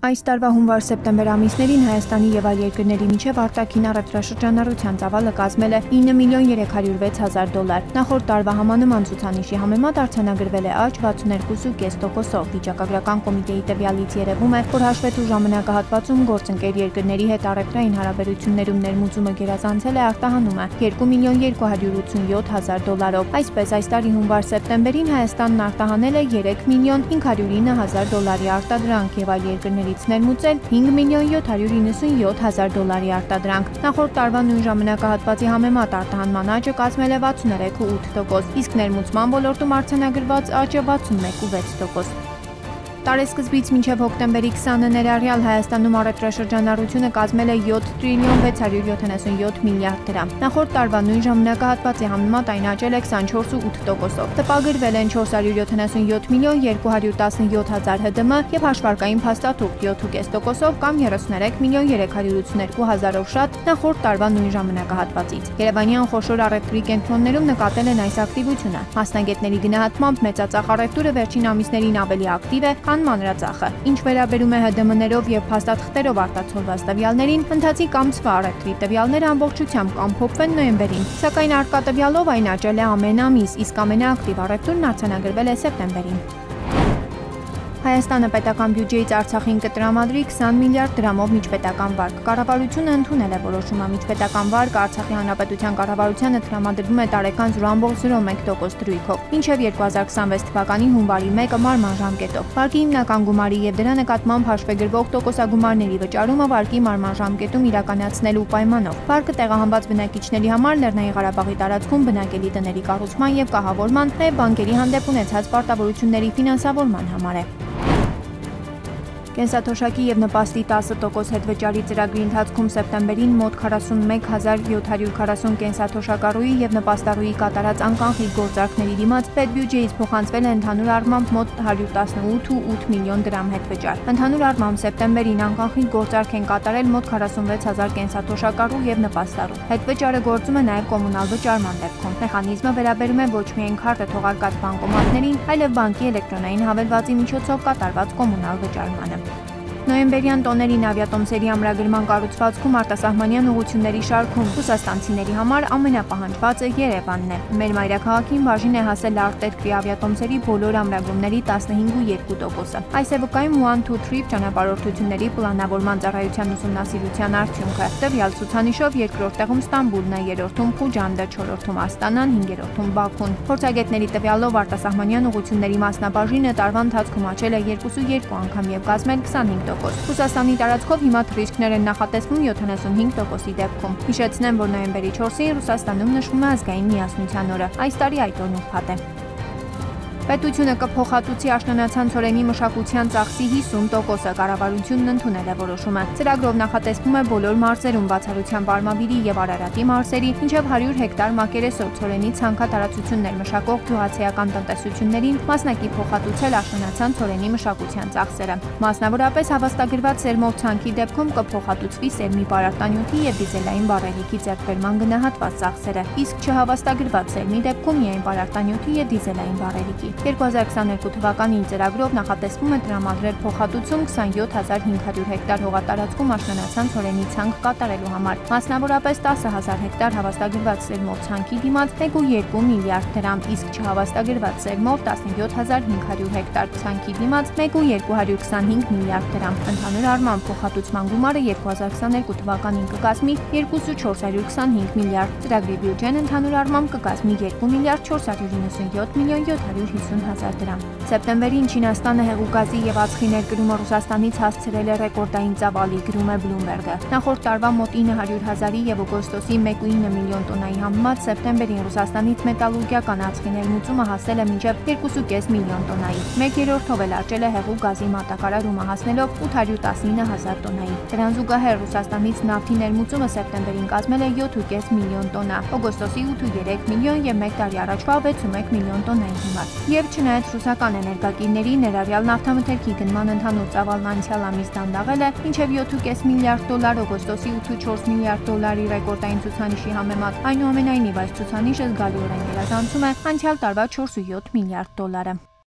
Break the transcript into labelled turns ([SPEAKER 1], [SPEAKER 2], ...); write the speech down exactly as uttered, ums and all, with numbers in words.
[SPEAKER 1] Այս տարվա հունվար-սեպտեմբեր ամիսներին Հայաստանի եւ այլ երկրների միջև արտաքին առևտրաշրջանառության ծավալը կազմել է ինը միլիոն երեք հարյուր վեց հազար դոլար։ Նախորդ տարվա համանման ցուցանիշի համեմատ արձանագրվել է աճ վաթսունեքու կես տոկոսով։ Վիճակագրական կոմիտեի տվյալից երևում է, որ հաշվետու ժամանակահատվածում գործընկեր երկրների հետ առևտրային հարաբերություններում ներմուծումը գերազանցել է արտահանումը երկու միլիոն երկու հարյուր ութսունյոթ հազար դոլարով։ Այսպես այս տարի հունվար-սեպտեմբերին Հայաստանն արտահանել է երեք միլիոն հինգ հարյուր ինը հազար դոլարի արտադրանք եւ այլ երկրների ներմուծել հինգ միլիոն յոթ հարյուր իննսունյոթ հազար դոլարի արտադրանք։ Նախորդ տարվա նույն ժամանակահատվածի համեմատ արտահանման աճը կազմել է վաթսուներեք ու ութ տոկոս, իսկ ներմուծման ոլորտում արձանագրված աճը վաթսունմեկ ու վեց տոկոս։ Տարեսկզբից մինչև հոկտեմբերի քսանը ներառյալ Հայաստանում առևտրաշրջանառությունը կազմել է յոթ տրիլիոն վեց հարյուր յոթանասունյոթ միլիարդ դրամ։ Նախորդ տարվա նույն ժամանակահատվածի համեմատ այն աճել է քսանչորս ու ութ տոկոսով։ Տպագրվել են չորս հարյուր յոթանասունյոթ միլիոն երկու հարյուր տասնյոթ հազար ՀԴՄ եւ հաշվարկային փաստաթուղթ յոթ ու կես տոկոսով կամ երեսուներեք միլիոն երեք հարյուր ութսուներկու հազարով շատ նախորդ տարվա նույն ժամանակահատվածից։ Երևանյան խոշոր առևտրի կենտրոններում նկատել են այս ակտիվությունը։ Մասնագետների գնահատմամբ մեծածախ առևտուրը վերջին ամիսներին ավելի ակտիվ է, քան մանրածախը։ Ինչ վերաբերում է ՀԴՄ-ներով եւ փաստաթղթերով արտացոլված տվյալներին, ընթացիկ ամսվա առևտրի տվյալները ամբողջությամբ կամփոփվեն նոյեմբերին, սակայն առկա տվյալով այն աճել է ամեն ամիս, իսկ ամենաակտիվ առևտուրն արձանագրվել է սեպտեմբերին։ Հայաստանը պետական բյուջեից Արցախին կտրամադրի քսան միլիարդ դրամով միջպետական վարկ։ Կառավարությունը ընդունել է որոշումը։ Միջպետական վարկը Արցախի հանրապետության կառավարությանը տրամադրվում է տարեկան զրո կόμμα զրո մեկ տոկոս դրույթով, մինչև երկու հազար քսանվեց թվականի հունվարի մեկը մարման ժամկետով։ Վարկի հիմնական գումարի եւ դրա նկատմամբ հաշվեգրվող տոկոսագումարների վճարումը վարկի մարման ժամկետում իրականացնելու պայմանով։ Վարկը տեղահանված բնակիչների համար Լեռնային Ղարաբաղի տարածքում բնակելի տների կառուցման եւ կահավորման, նաեւ բանկերի հանդեպ ունեցած պարտավորությունների ֆինանսավորման համար է։ Կենսաթոշակի եւ նպաստի տասը տոկոս հետվճարի ծրագրի ընթացքում սեպտեմբերին մոտ քառասունմեկ հազար յոթ հարյուր քառասուն կենսաթոշակառուի եւ նպաստառուի կատարած անկանխիկ գործարքների դիմաց պետբյուջեից փոխանցվել է ընդհանուր առմամբ մոտ հարյուր տասնութ ու ութ միլիոն դրամ հետվճար։ Ընդհանուր առմամբ սեպտեմբերին անկանխիկ գործարք են կատարել մոտ քառասունվեց հազար կենսաթոշակառու եւ նպաստառու։ Հետվճարը գործում է նաեւ կոմունալ վճարման դեպքում։ Մեխանիզմը վերաբերում է ոչ միայն քարտը թողարկած բանկոմատներին, այլև բանկի էլեկտրոնային հավելվածի միջոցով կատարված կոմունալ վճարմանը։ Նոյեմբերյան տոներին ավիատոմսերի ամրագրման կառուցվածքում արտասահմանյան ուղղությունների շարքում ռուսաստանցիների համար ամենապահանջվածը Երևանն է։ Մեր մայրաքաղաքին բաժին է հասել արտերկրի ավիատոմսերի բոլոր ամրագրումների տասնհինգ ու երկու տոկոսը։ Այս է վկայում one two trip ճանապարհորդությունների պլանավորման ծառայության ուսումնասիրության արդյունքը։ Տվյալ ցուցանիշով երկրորդ տեղում Ստամբուլն է, երրորդում Խուջանդը, չորրորդում Աստանան, հինգերորդում Բաքուն։ Փորձագետների տվյալով արտասահմանյան ուղղությունների մասնաբաժինը տարվա ընթացքում աճել է երկու ու երկու անգամ եւ կազմել քսանհինգ տոկոս։ Ռուսաստանի տարածքով հիմա թռիչքներ են նախատեսվում յոթանասունհինգ տոկոսի դեպքում։ Հիշեցնեմ, որ նոյեմբերի չորսին Ռուսաստանում նշվում է ազգային միասնության օրը։ Այս տարի այդ օրն ուրբաթ է։ Պետությունը կփոխհատուցի աշնանացան ցորենի մշակության ծախսի հիսուն տոկոսը, կառավարությունն ընդունել է որոշումը։ Ծրագրով նախատեսվում է բոլոր մարզերում բացառությամբ Արմավիրի եւ Արարատի մարզերի մինչև հարյուր հեկտար մակերեսով ցորենի ցանքատարածություններ մշակող գյուղացիական տնտեսություններին մասնակի փոխհատուցել աշնանացան ցորենի մշակության ծախսերը։ Մասնավորապես հավաստագրված սերմով ցանքի դեպքում կփոխհատուցվի սերմի պարարտանյութի եւ դիզելային բարելիքի ձեռքբերման գնահատված ծախսերը, իսկ չհավաստագրված սերմի դեպքում միայն պարարտանյութի եւ դիզելային բարելիքի։ երկու հազար քսաներկու թվականին ծրագրով նախատեսվում է տրամադրել փոխհատուցում քսանյոթ հազար հինգ հարյուր հեկտար հողատարածքում աշնանացան ցորենի ցանք կատարելու համար, մասնավորապես տասը հազար հեկտար հավաստագրված սերմով ցանքի դիմաց մեկ ու երկու միլիարդ դրամ, իսկ չհավաստագրված սերմով տասնյոթ հազար հինգ հարյուր հեկտար ցանքի դիմաց մեկ ու երկու հարյուր քսանհինգ միլիարդ դրամ։ Ընդհանուր առմամբ փոխհատուցման գումարը երկու հազար քսաներկու թվականին կկազմի երկու ու չորս հարյուր քսանհինգ միլիարդ, ծրագրի բյուջեն ընդհանուր առմամբ կկազմի երկու միլիարդ չորս հարյուր իննսունյոթ միլիոն յոթ հարյուր հիսուն հազար դրամ։ Սեպտեմբերին Չինաստանը հեղուկազի եւ ածխի ներկրումը Ռուսաստանից հասցրել է ռեկորդային ծավալի, գրում է Bloomberg-ը։ Նախորդ տարվա մոտ ինը հարյուր հազարի եւ օգոստոսի մեկ ու ինը միլիոն տոննայի համեմատ սեպտեմբերին Ռուսաստանից մետալուրգիական ածխի ներմուծումը հասել է մինչև երկու ու կես միլիոն տոննայի։ Մեկ երրորդով էլ աճել է հեղուկազի մատակարարումը հասնելով ութ հարյուր տասնինը հազար տոննայի։ Դրան զուգահեռ Ռուսաստանից նավթի ներմուծումը սեպտեմբերին կազմել է յոթ ու կես միլիոն տոննա, օգոստոսի ութ ու երեք միլիոն եւ մեկ տարի առաջվա վեց ու մեկ միլիոն տոննայի հիմար։ Եվ չնայած ռուսական էներգակիրների ներառյալ նավթամթերքի գնման ընդհանուր ծավալն անցյալ ամիս դանդաղել է մինչև յոթ ու կես միլիարդ դոլար, օգոստոսի ութ ու չորս միլիարդ դոլարի ռեկորդային ցուցանիշի համեմատ, այնուամենայնիվ այս ցուցանիշը զգալիորեն գերազանցում է անցյալ տարվա չորս ու յոթ միլիարդ դոլարը։